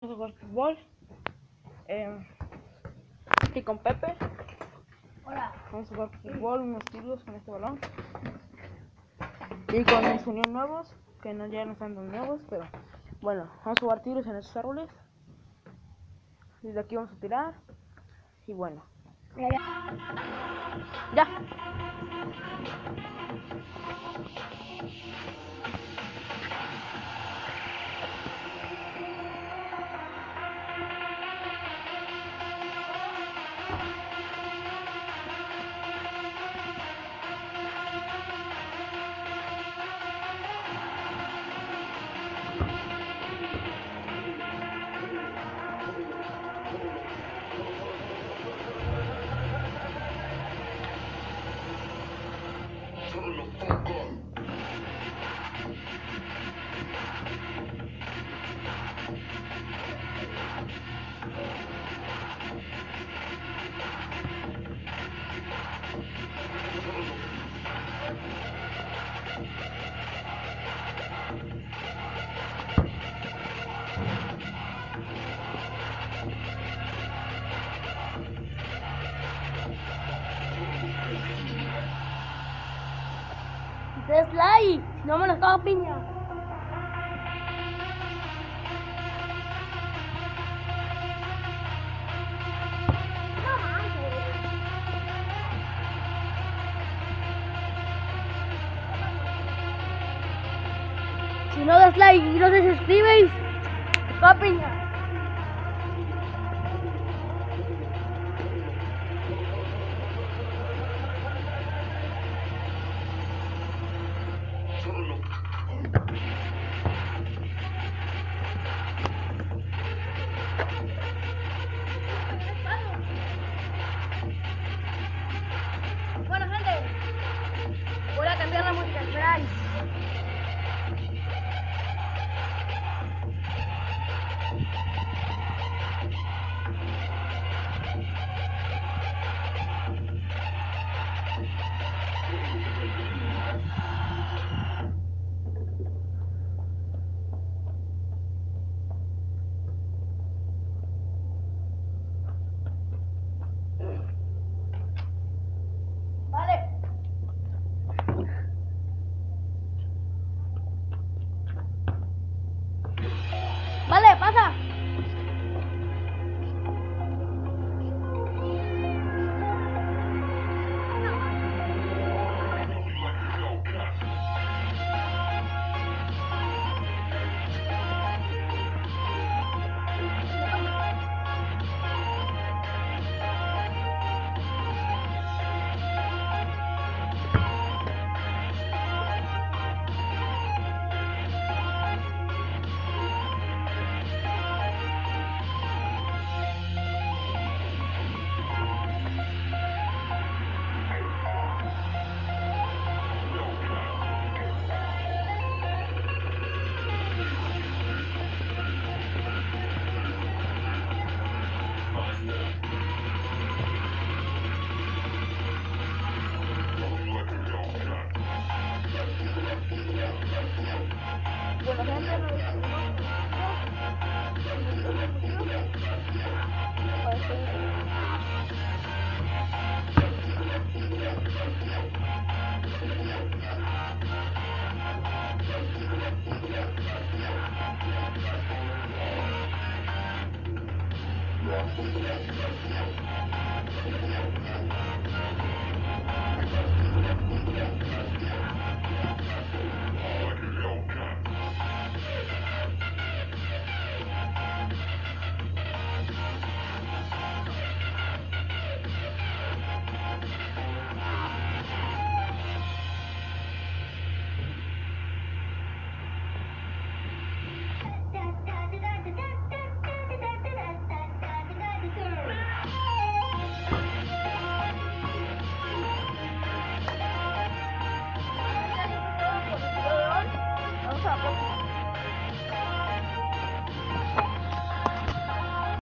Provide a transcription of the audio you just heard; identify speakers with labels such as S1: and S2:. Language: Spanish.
S1: Vamos a jugar fútbol. Aquí con Pepe.
S2: Hola.
S1: Vamos a jugar fútbol, unos tiros con este balón. Y con mis unión nuevos, que no, ya no están tan nuevos, pero bueno, vamos a jugar tiros en estos árboles. Desde aquí vamos a tirar. Y bueno. Ya.
S2: Des like, si no me lo cago piña. No manches. Si no das like y no te suscribes, te cago piña. Bueno, gente, voy a cambiar la música, esperáis. Vale. Vale, pasa. Bueno, gente, nos despedimos.